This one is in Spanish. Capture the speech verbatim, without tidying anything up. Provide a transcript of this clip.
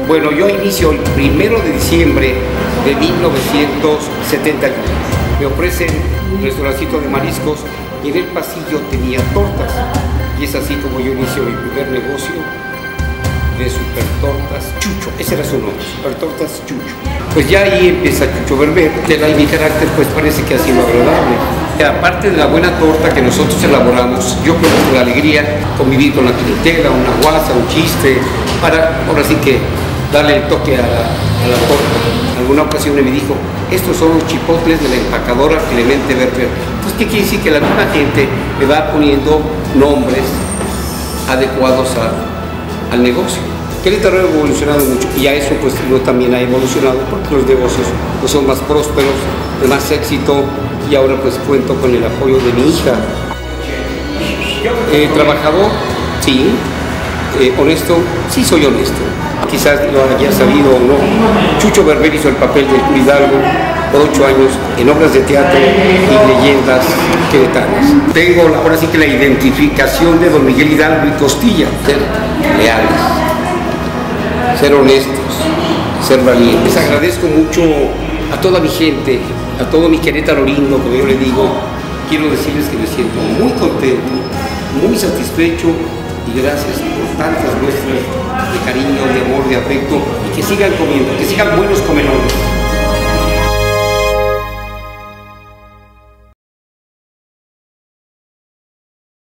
Bueno, yo inicio el primero de diciembre de mil novecientos setenta y uno. Me ofrecen un restaurancito de mariscos y en el pasillo tenía tortas. Y es así como yo inicio mi primer negocio de Super Tortas Chucho. Ese era su nombre, Super Tortas Chucho. Pues ya ahí empieza Chucho Berber. De la, y mi carácter pues parece que ha sido agradable. Y aparte de la buena torta que nosotros elaboramos, yo creo que la alegría convivir con la clientela, una guasa, un chiste, para ahora sí que darle el toque a la, a la torta. En alguna ocasión me dijo, estos son los chipotles de la empacadora Clemente Berber. Entonces, ¿qué quiere decir? Que la misma gente me va poniendo nombres adecuados a, al negocio. Querétaro ha evolucionado mucho y a eso pues yo también ha evolucionado porque los negocios pues, son más prósperos, de más éxito y ahora pues cuento con el apoyo de mi hija. Eh, trabajador, sí. Eh, honesto, sí soy honesto. Quizás lo haya sabido o no. Chucho Berber hizo el papel del cura Hidalgo por ocho años en obras de teatro y leyendas queretanas. Tengo ahora sí que la identificación de don Miguel Hidalgo y Costilla, ser leales, ser honestos, ser valientes. Les agradezco mucho a toda mi gente, a todo mi Querétaro lindo, como yo le digo. Quiero decirles que me siento muy contento, muy satisfecho y gracias por tantas muestras de cariño, de amor, de afecto y que sigan comiendo, que sigan buenos comedores.